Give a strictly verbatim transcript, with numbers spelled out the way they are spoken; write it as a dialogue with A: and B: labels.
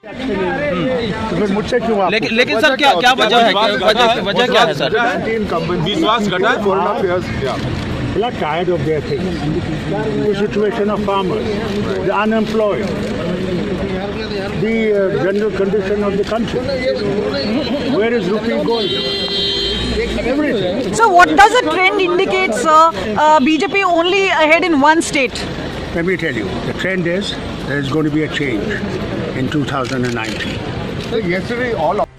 A: तो फिर मुझसे क्यों आप?
B: लेकिन लेकिन सर क्या क्या वजह है? वजह वजह क्या है सर?
A: विश्वास घटा है। Tired of their things. The situation of farmers, the unemployed, the uh, general condition of the country. Where is rupee going? Everything.
C: So what does the trend indicate, sir? Uh, B J P only ahead in one state.
A: Let me tell you, the trend is there is going to be a change in two thousand nineteen.
D: So yesterday all